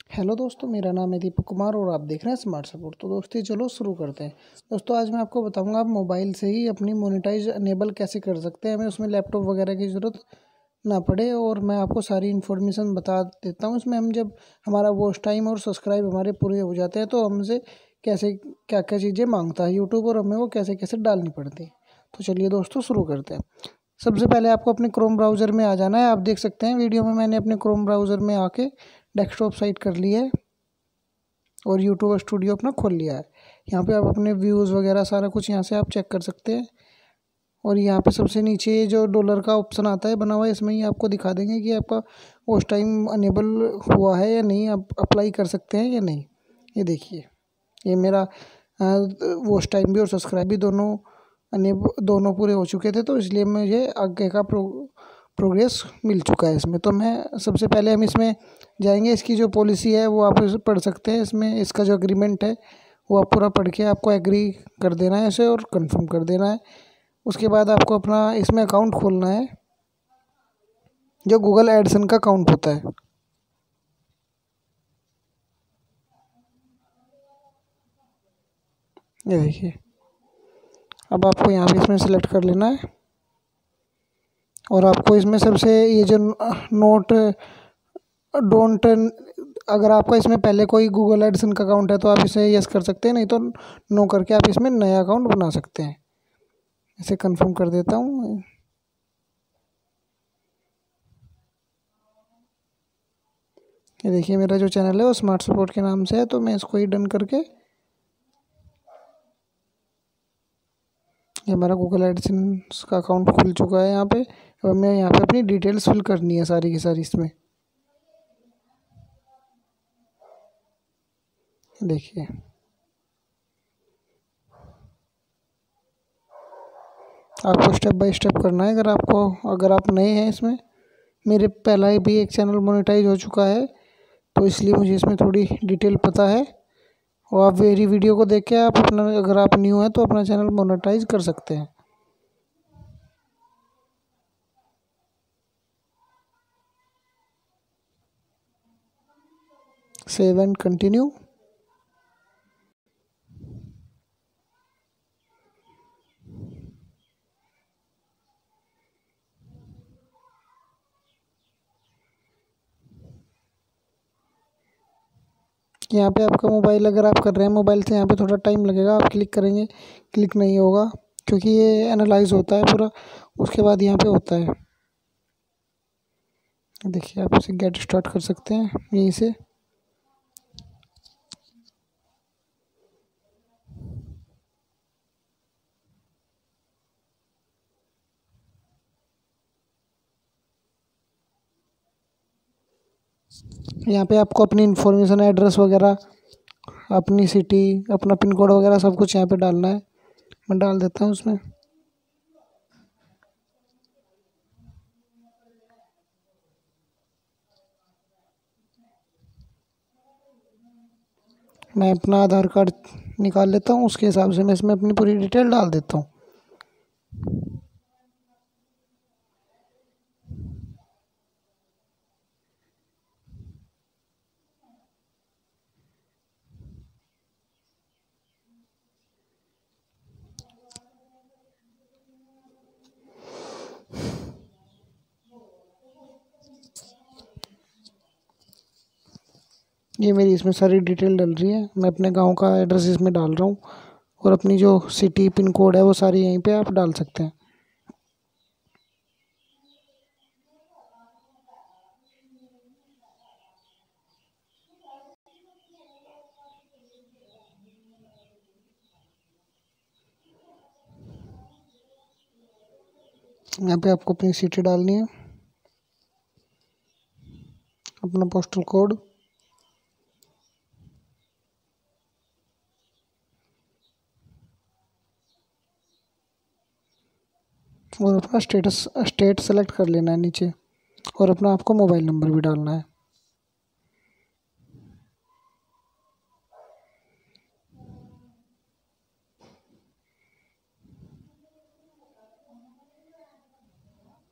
Hello दोस्तों, मेरा नाम है दीपक कुमार और आप देख रहे हैं स्मार्ट सपोर्ट। तो दोस्तों चलो शुरू करते हैं। दोस्तों आज मैं आपको बताऊंगा आप मोबाइल से ही अपनी मोनेटाइज अनेबल कैसे कर सकते हैं। हमें उसमें लैपटॉप वगैरह की ज़रूरत ना पड़े और मैं आपको सारी इन्फॉर्मेशन बता देता हूँ। उसमें हम जब हमारा वॉच टाइम और सब्सक्राइब हमारे पूरे हो जाते हैं तो हमसे कैसे क्या क्या चीज़ें मांगता है यूट्यूब और हमें वो कैसे कैसे डालनी पड़ती है। तो चलिए दोस्तों शुरू करते हैं। सबसे पहले आपको अपने क्रोम ब्राउज़र में आ जाना है। आप देख सकते हैं वीडियो में मैंने अपने क्रोम ब्राउज़र में आके डेस्कटॉप साइट कर ली है और यूट्यूब स्टूडियो अपना खोल लिया है। यहाँ पे आप अपने व्यूज़ वगैरह सारा कुछ यहाँ से आप चेक कर सकते हैं। और यहाँ पे सबसे नीचे ये जो डॉलर का ऑप्शन आता है बना हुआ है, इसमें ही आपको दिखा देंगे कि आपका वॉच टाइम अनेबल हुआ है या नहीं, आप अप्लाई कर सकते हैं या नहीं। ये देखिए, ये मेरा वॉच टाइम भी और सब्सक्राइब भी दोनों पूरे हो चुके थे, तो इसलिए मुझे आगे का प्रोग्रेस मिल चुका है इसमें। तो मैं सबसे पहले हम इसमें जाएंगे। इसकी जो पॉलिसी है वो आप पढ़ सकते हैं। इसमें इसका जो एग्रीमेंट है वो आप पूरा पढ़ के आपको एग्री कर देना है इसे और कंफर्म कर देना है। उसके बाद आपको अपना इसमें अकाउंट खोलना है, जो गूगल एडसन का अकाउंट होता है। ये देखिए, अब आपको यहाँ पे इसमें सेलेक्ट कर लेना है और आपको इसमें सबसे ये जो नोट डोंट, अगर आपका इसमें पहले कोई गूगल एडसन का अकाउंट है तो आप इसे यस कर सकते हैं, नहीं तो नो करके आप इसमें नया अकाउंट बना सकते हैं। इसे कंफर्म कर देता हूँ। ये देखिए, मेरा जो चैनल है वो स्मार्ट सपोर्ट के नाम से है, तो मैं इसको ही डन करके ये हमारा गूगल एडसेंस का अकाउंट खुल चुका है यहाँ पे। अब मैं यहाँ पे अपनी डिटेल्स फिल करनी है सारी की सारी इसमें। देखिए, आपको स्टेप बाय स्टेप करना है। अगर आप नए हैं इसमें, मेरे पहला ही भी एक चैनल मोनेटाइज हो चुका है तो इसलिए मुझे इसमें थोड़ी डिटेल पता है। और आप मेरी वीडियो को देख के आप अपना, अगर आप न्यू हैं तो अपना चैनल मोनेटाइज कर सकते हैं। Save and continue. यहाँ पे आपका मोबाइल, अगर आप कर रहे हैं मोबाइल से, यहाँ पे थोड़ा टाइम लगेगा। आप क्लिक करेंगे, क्लिक नहीं होगा क्योंकि ये एनालाइज होता है पूरा, उसके बाद यहाँ पे होता है। देखिए, आप इसे गेट स्टार्ट कर सकते हैं यहीं से। यहाँ पे आपको अपनी इन्फॉर्मेशन, एड्रेस वगैरह, अपनी सिटी, अपना पिन कोड वगैरह सब कुछ यहाँ पे डालना है। मैं डाल देता हूँ उसमें। मैं अपना आधार कार्ड निकाल लेता हूँ, उसके हिसाब से मैं इसमें अपनी पूरी डिटेल डाल देता हूँ। ये मेरी इसमें सारी डिटेल डल रही है। मैं अपने गांव का एड्रेस इसमें डाल रहा हूँ और अपनी जो सिटी पिन कोड है वो सारी यहीं पे आप डाल सकते हैं। यहाँ पे आपको अपनी सिटी डालनी है, अपना पोस्टल कोड और अपना स्टेट सेलेक्ट कर लेना है नीचे, और अपना आपको मोबाइल नंबर भी डालना है।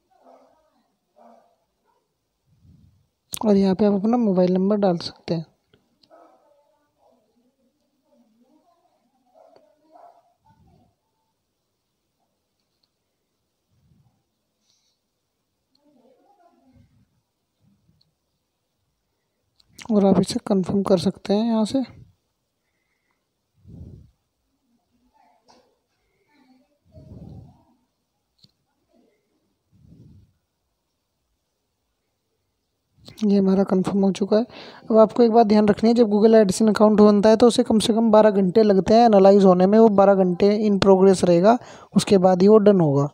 और यहाँ पे आप अपना मोबाइल नंबर डाल सकते हैं। और आप इसे कंफर्म कर सकते हैं यहाँ से। ये हमारा कंफर्म हो चुका है। अब आपको एक बात ध्यान रखनी है, जब गूगल एडसेंस अकाउंट बनता है तो उसे कम से कम 12 घंटे लगते हैं एनालाइज होने में। वो 12 घंटे इन प्रोग्रेस रहेगा, उसके बाद ही वो डन होगा।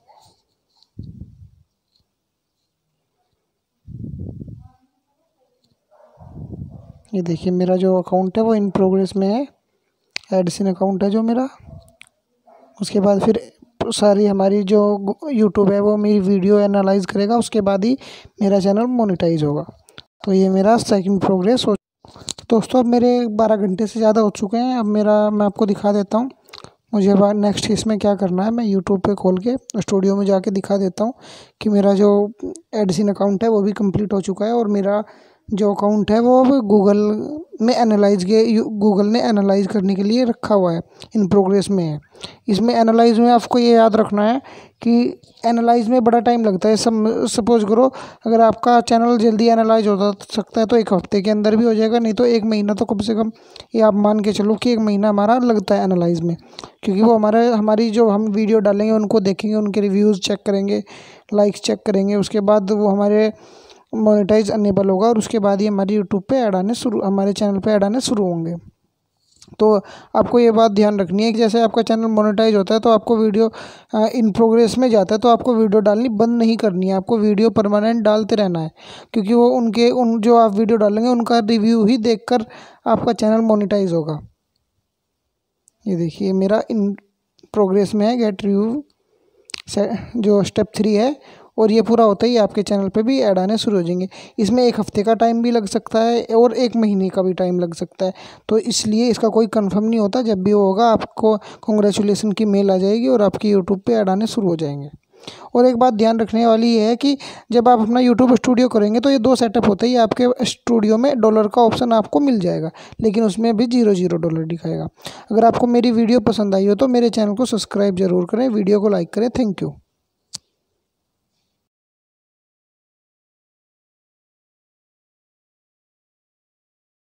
ये देखिए मेरा जो अकाउंट है वो इन प्रोग्रेस में है, एडसेंस अकाउंट है जो मेरा। उसके बाद फिर सारी हमारी जो यूट्यूब है वो मेरी वीडियो एनालाइज करेगा, उसके बाद ही मेरा चैनल मोनेटाइज होगा। तो ये मेरा सेकंड प्रोग्रेस हो। दोस्तों अब मेरे 12 घंटे से ज़्यादा हो चुके हैं। अब मैं आपको दिखा देता हूँ मुझे अब नेक्स्ट इसमें क्या करना है। मैं यूट्यूब पे खोल के स्टूडियो में जाके दिखा देता हूँ कि मेरा जो एडसेंस अकाउंट है वो भी कंप्लीट हो चुका है, और मेरा जो अकाउंट है वो अब गूगल ने एनालाइज करने के लिए रखा हुआ है, इन प्रोग्रेस में है। इसमें एनालाइज में आपको ये याद रखना है कि एनालाइज में बड़ा टाइम लगता है। सपोज करो अगर आपका चैनल जल्दी एनालाइज हो सकता है तो 1 हफ्ते के अंदर भी हो जाएगा, नहीं तो 1 महीना तो कम से कम ये आप मान के चलो कि 1 महीना हमारा लगता है एनालाइज में। क्योंकि वो हमारी जो हम वीडियो डालेंगे उनको देखेंगे, उनके रिव्यूज़ चेक करेंगे, लाइक्स चेक करेंगे, उसके बाद वो हमारे मोनेटाइज अनेबल होगा, और उसके बाद ही हमारी हमारे चैनल पे ऐड आने शुरू होंगे। तो आपको ये बात ध्यान रखनी है कि जैसे आपका चैनल मोनेटाइज होता है तो आपको वीडियो इन प्रोग्रेस में जाता है तो आपको वीडियो डालनी बंद नहीं करनी है, आपको वीडियो परमानेंट डालते रहना है। क्योंकि वो उन जो आप वीडियो डालेंगे उनका रिव्यू ही देखकर आपका चैनल मोनेटाइज होगा। ये देखिए मेरा इन प्रोग्रेस में है गेट रिव्यू जो स्टेप 3 है, और ये पूरा होता ही आपके चैनल पे भी ऐड आने शुरू हो जाएंगे। इसमें 1 हफ्ते का टाइम भी लग सकता है और 1 महीने का भी टाइम लग सकता है, तो इसलिए इसका कोई कंफर्म नहीं होता। जब भी वो होगा आपको कांग्रेचुलेसन की मेल आ जाएगी और आपकी यूट्यूब पे ऐड आने शुरू हो जाएंगे। और एक बात ध्यान रखने वाली ये है कि जब आप अपना यूट्यूब स्टूडियो करेंगे तो ये 2 सेटअप होते ही आपके स्टूडियो में डॉलर का ऑप्शन आपको मिल जाएगा, लेकिन उसमें भी $0 दिखाएगा। अगर आपको मेरी वीडियो पसंद आई हो तो मेरे चैनल को सब्सक्राइब जरूर करें, वीडियो को लाइक करें। Thank you.